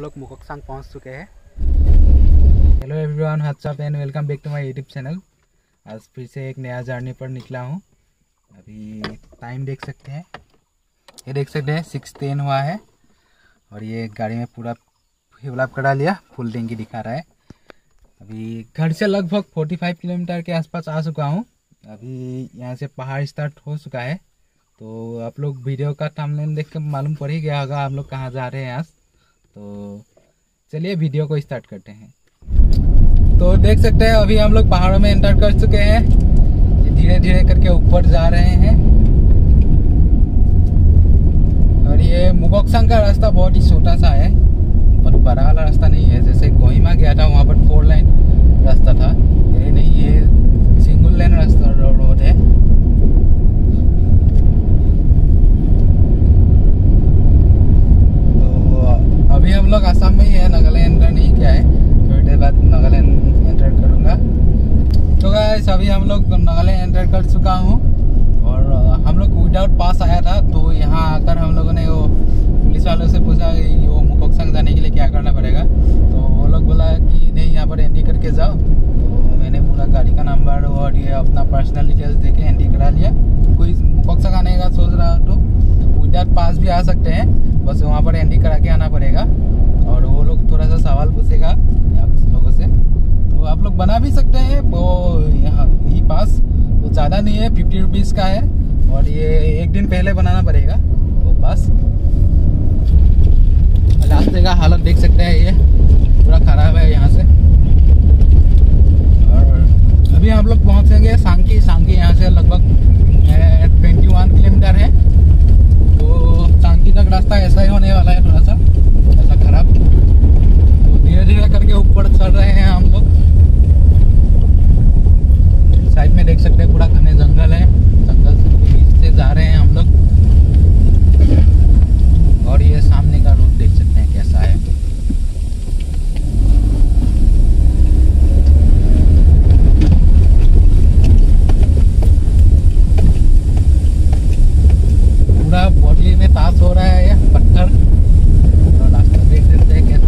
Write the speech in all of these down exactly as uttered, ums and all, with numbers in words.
लोग मुकोकसांग पहुंच चुके हैं। Hello everyone, what's up and welcome back to my YouTube channel. आज फिर से एक नया जर्नी पर निकला हूं। अभी टाइम देख सकते हैं, ये देख सकते हैं सिक्स टेन हुआ है और ये गाड़ी में पूरा फ्यूल अप करा लिया, फुल टैंकी दिखा रहा है। अभी घर से लगभग पैंतालीस किलोमीटर के आसपास आ चुका हूं। अभी यहाँ से पहाड़ स्टार्ट हो चुका है, तो आप लोग वीडियो का थंबनेल देख के मालूम पड़ ही गया होगा हम लोग कहाँ जा रहे हैं आज। तो चलिए वीडियो को स्टार्ट करते हैं। तो देख सकते हैं अभी हम लोग पहाड़ों में एंटर कर चुके हैं, धीरे धीरे करके ऊपर जा रहे हैं। और ये मुकोकसांग का रास्ता बहुत ही छोटा सा है, बहुत बड़ा वाला रास्ता नहीं है। जैसे कोहिमा गया था वहाँ पर फोर लाइन रास्ता था, ये नहीं, ये सिंगल लाइन रास्ता रोड है। अभी हम लोग आसाम में ही है, नागालैंड एंटर नहीं किया है, थोड़ी देर बाद नागालैंड एंटर करूँगा। तो गाइस अभी हम लोग नागालैंड एंटर कर चुका हूँ और हम लोग विदाउट पास आया था। तो यहाँ आकर हम लोगों ने वो पुलिस वालों से पूछा कि वो मुकोकसांग जाने के लिए क्या करना पड़ेगा। तो वो लोग बोला कि नहीं, यहाँ पर एंट्री करके जाओ। तो मैंने पूरा गाड़ी का नंबर और ये अपना पर्सनल डिटेल्स दे के एंट्री करा लिया। कोई मुकोकसांग आने का सोच रहा तो विदाउट पास भी आ सकते हैं, बस वहाँ पर एंट्री करा के आना पड़ेगा। और वो लोग थोड़ा सा सवाल पूछेगा आप लोगों से, तो आप लोग बना भी सकते हैं। वो यहाँ ई पास तो ज़्यादा नहीं है, फिफ्टी रुपीज़ का है और ये एक दिन पहले बनाना पड़ेगा वो पास। रास्ते का हालत देख सकते हैं, ये पूरा खराब है यहाँ से। और अभी हम लोग पहुँचेंगे सांकी। सांकी यहाँ से लगभग ट्वेंटी वन किलोमीटर है। तो सांकी तक रास्ता ऐसा ही होने वाला है, थोड़ा सा ऐसा खराब। तो धीरे धीरे करके ऊपर चल रहे हैं हम लोग। साइड में देख सकते हैं पूरा घने जंगल है, जंगल के बीच से जा रहे हैं हम लोग। और ये सामने का रोड देख सकते हैं कैसा है। पूरा बॉडी में तास हो रहा है ये पत्थर। तो रास्ता देख सकते हैं कैसा।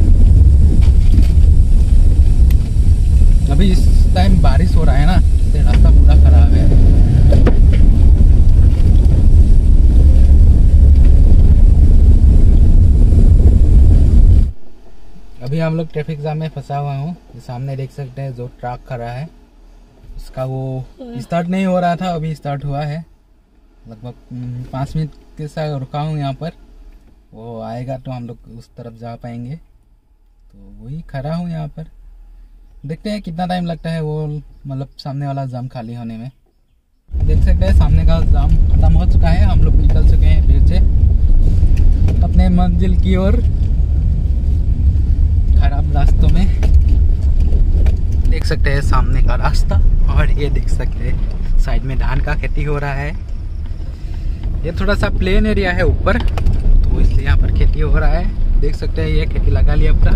अभी इस टाइम बारिश हो रहा है ना, इससे रास्ता पूरा खराब है। अभी हम लोग ट्रैफिक जाम में फंसा हुआ हूँ। सामने देख सकते हैं जो ट्रक खड़ा है, उसका वो स्टार्ट नहीं हो रहा था, अभी स्टार्ट हुआ है। लगभग पाँच मिनट के साथ रुका हूँ यहाँ पर, वो आएगा तो हम लोग उस तरफ जा पाएंगे। तो वही खड़ा हूँ यहाँ पर, देखते हैं कितना टाइम लगता है वो मतलब सामने वाला जाम खाली होने में। देख सकते हैं सामने का जाम खत्म हो चुका है, हम लोग निकल चुके हैं फिर से अपने मंजिल की ओर। खराब रास्तों में देख सकते हैं सामने का रास्ता, और ये देख सकते हैं साइड में धान का खेती हो रहा है। ये थोड़ा सा प्लेन एरिया है ऊपर, तो इसलिए यहाँ पर खेती हो रहा है। देख सकते हैं ये खेती लगा लिया पूरा।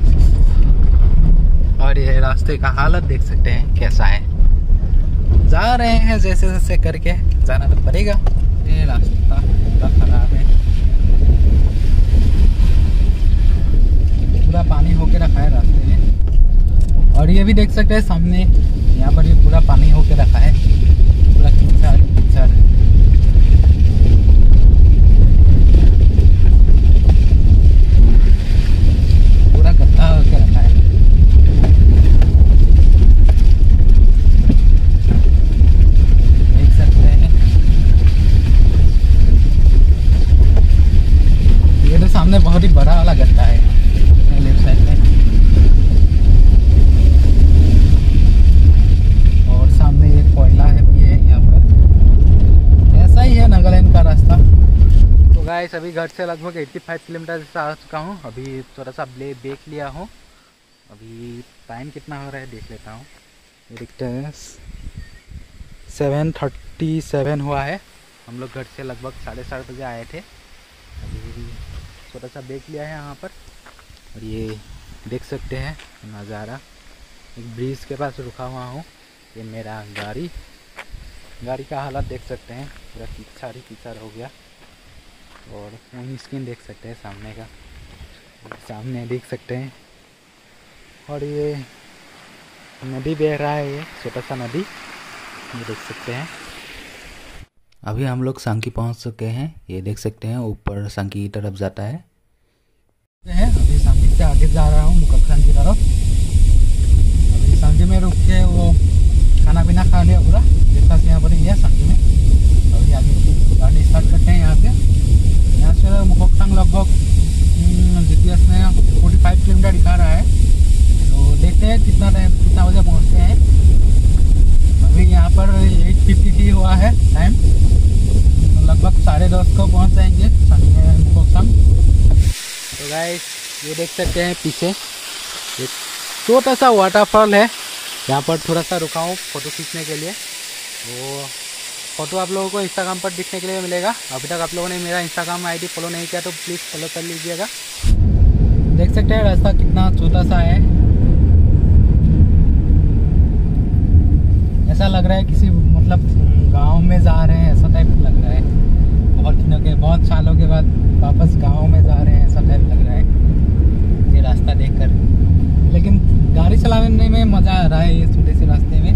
और ये रास्ते का हालत देख सकते हैं कैसा है। जा रहे हैं जैसे जैसे करके, जाना तो पड़ेगा। ये रास्ता पूरा खराब है, पूरा पानी होके रखा है रास्ते में। और ये भी देख सकते हैं सामने, यहाँ पर भी पूरा पानी होके रखा है, पूरा कीचड़ कीचड़। पूरा गड्ढा होके रखा है। देख सकते हैं ये तो सामने बहुत ही बड़ा वाला गड्ढा है लेफ्ट साइड में। और सामने एक कोयला है भी है यहाँ पर। ऐसा ही है नागालैंड का रास्ता। तो गाइस अभी घर से लगभग पचासी किलोमीटर से आ चुका हूँ। अभी थोड़ा सा ब्ले देख लिया हूँ। अभी टाइम कितना हो रहा है देख लेता हूँ। देखते हैं सेवन थर्टी सेवन हुआ है। हम लोग घर से लगभग साढ़े सात बजे आए थे। अभी थोड़ा सा देख लिया है यहाँ पर। और ये देख सकते हैं नज़ारा, एक ब्रिज के पास रुका हुआ हूँ। ये मेरा गाड़ी गाड़ी का हालत देख सकते हैं, पूरा कीचड़ ही कीचड़ हो गया। और वहीं स्क्रीन देख सकते हैं सामने का, सामने देख सकते हैं। और ये नदी बह रहा है, ये छोटा सा नदी ये देख सकते हैं। अभी हम लोग सांकी पहुंच चुके हैं। ये देख सकते हैं ऊपर सांकी की तरफ जाता है। अभी सांकी से आगे जा रहा हूँ मुकक्संग की तरफ। अभी सांकी में रुक के वो खाना पीना खा लिया पूरा ब्रेकफास्ट यहाँ पर ही है सांकी में। अभी आगे गाड़ी स्टार्ट करते हैं यहाँ से। यहाँ से मुकक्संग लगभग जीपीएस में पैंतालीस किलोमीटर दिखा रहा है। तो देखते हैं कितना टाइम कितना बजे पहुँचते हैं। अभी यहाँ पर आठ फिफ्टी हुआ है टाइम, तो लगभग साढ़े दस को पहुँच जाएंगे मुकक्संग। तो गाइस ये देख सकते हैं पीछे एक छोटा सा वाटरफॉल है। यहाँ पर थोड़ा सा रुका हूँ फ़ोटो खींचने के लिए। वो फ़ोटो आप लोगों को इंस्टाग्राम पर दिखने के लिए मिलेगा। अभी तक आप लोगों ने मेरा इंस्टाग्राम आईडी फॉलो नहीं किया तो प्लीज़ फॉलो कर लीजिएगा। देख सकते हैं रास्ता कितना छोटा सा है। ऐसा लग रहा है किसी मतलब गांव में जा रहे हैं, ऐसा टाइप लग रहा है। बहुत दिनों के बहुत सालों के बाद वापस गांव में जा रहे हैं, ऐसा टाइप लग रहा है ये रास्ता देखकर। लेकिन गाड़ी चलाने में मज़ा आ रहा है ये छोटे से रास्ते में।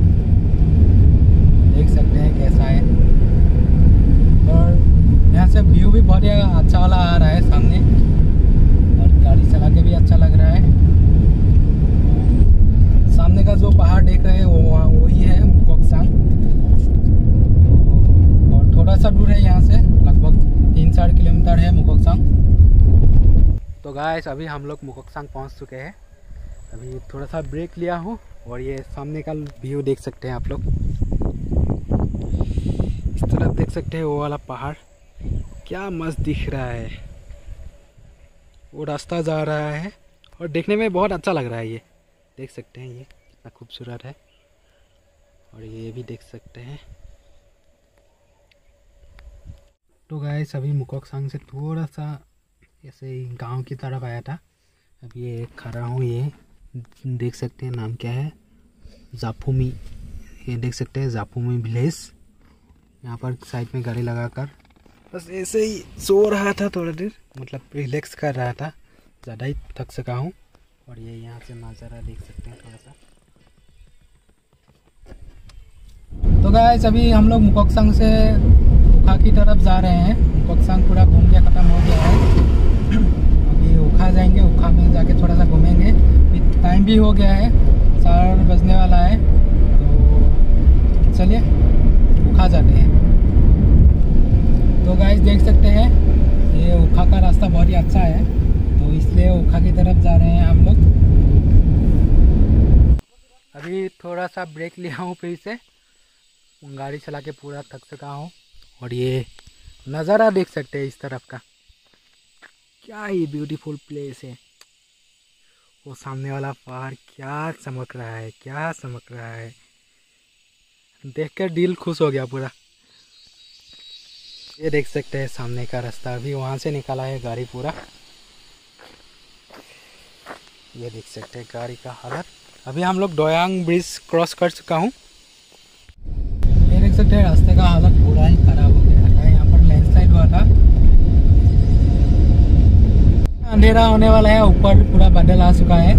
देख सकते हैं कैसा है। और यहाँ से व्यू भी बहुत ही अच्छा वाला आ रहा है सामने, और गाड़ी चला के भी अच्छा लग रहा है। सामने का जो पहाड़ देख रहे हैं वो वही है मुकक्संग। और थोड़ा सा दूर है यहाँ से, लगभग तीन चार किलोमीटर है मुकक्संग। तो गाइस अभी हम लोग मुकक्संग पहुँच चुके हैं। अभी थोड़ा सा ब्रेक लिया हूँ और ये सामने का व्यू देख सकते हैं आप लोग। इस तरफ देख सकते हैं वो वाला पहाड़ क्या मस्त दिख रहा है। वो रास्ता जा रहा है और देखने में बहुत अच्छा लग रहा है। ये देख सकते हैं ये कितना खूबसूरत है। और ये भी देख सकते हैं। तो गाइस अभी मुकक्संग से थोड़ा सा ऐसे ही गांव की तरफ आया था। अब ये खड़ा हूँ, ये देख सकते हैं नाम क्या है, जाफुमी। ये देख सकते हैं जाफुमी विलेज। यहाँ पर साइड में गाड़ी लगाकर बस ऐसे ही सो रहा था, थोड़ा देर मतलब रिलैक्स कर रहा था, ज़्यादा ही थक सका हूँ। और ये यहाँ से नज़ारा देख सकते हैं थोड़ा सा। तो गाइस अभी हम लोग मुकक्संग से उखा की तरफ जा रहे हैं। मुकक्संग पूरा घूम के ख़त्म हो गया है। अभी उखा जाएंगे, उखा में जाके थोड़ा सा घूमेंगे। टाइम भी हो गया है, चार बजने वाला है। तो चलिए उखा जाते हैं। तो गाइस देख सकते हैं ये उखा का रास्ता बहुत ही अच्छा है, तो इसलिए उखा की तरफ जा रहे हैं हम लोग। अभी थोड़ा सा ब्रेक लिया हूँ फिर से, गाड़ी चला के पूरा थक चुका हूँ। और ये नज़ारा देख सकते हैं इस तरफ का, क्या ही ब्यूटीफुल प्लेस है। वो सामने वाला पहाड़ क्या चमक रहा है, क्या चमक रहा है, देखकर दिल खुश हो गया पूरा। ये देख सकते हैं सामने का रास्ता, अभी वहाँ से निकाला है गाड़ी पूरा। ये देख सकते हैं गाड़ी का हालत। अभी हम लोग दोयांग ब्रिज क्रॉस कर चुका हूँ। ये देख सकते हैं रास्ते का हालत पूरा ही खराब हो गया था। यहाँ पर लैंडस्लाइड हुआ था। अंधेरा होने वाला है, ऊपर पूरा बादल आ चुका है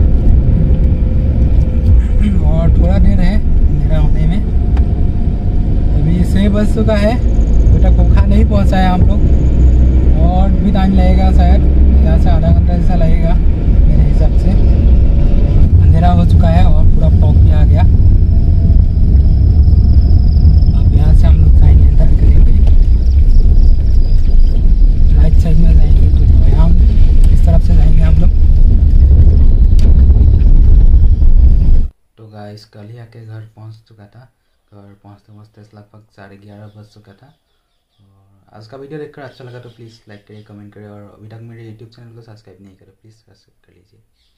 और थोड़ा देर है अंधेरा होने में। अभी छः बज चुका है, अभी तक उखा नहीं पहुंचा है हम लोग, और भी टाइम लगेगा शायद, यहाँ से आधा घंटा जैसा लगेगा मेरे हिसाब से। अंधेरा हो चुका है और पूरा फॉग भी आ गया। अब यहाँ से हम लोग जाएंगे, एंटर करेंगे राइट साइड में जाएंगे तो दोयांग, इस तरफ से जाएंगे हम लोग। तो गाइस कल ही आके घर पहुँच चुका था। घर पहुँचते पहुँचते लगभग साढ़े ग्यारह बज चुका था। और आज का वीडियो देखकर अच्छा लगा तो प्लीज़ लाइक करिए, कमेंट करिए, और अभी तक मेरे यूट्यूब चैनल को सब्सक्राइब नहीं करें प्लीज़ सब्सक्राइब कर लीजिए।